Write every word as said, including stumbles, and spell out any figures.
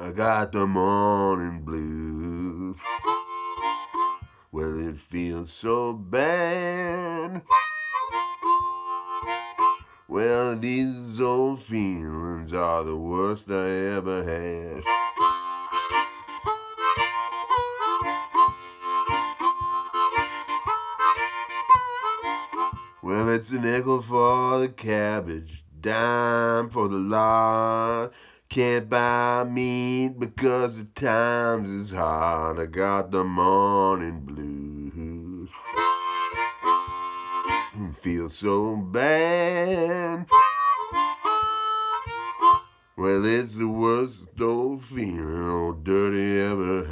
I got the morning blues. Well, it feels so bad. Well, these old feelings are the worst I ever had. Well, it's a nickel for the cabbage, dime for the lard. Can't buy meat because the times is hard. I got the morning blues. Feel so bad. Well, it's the worst old feeling old dirty ever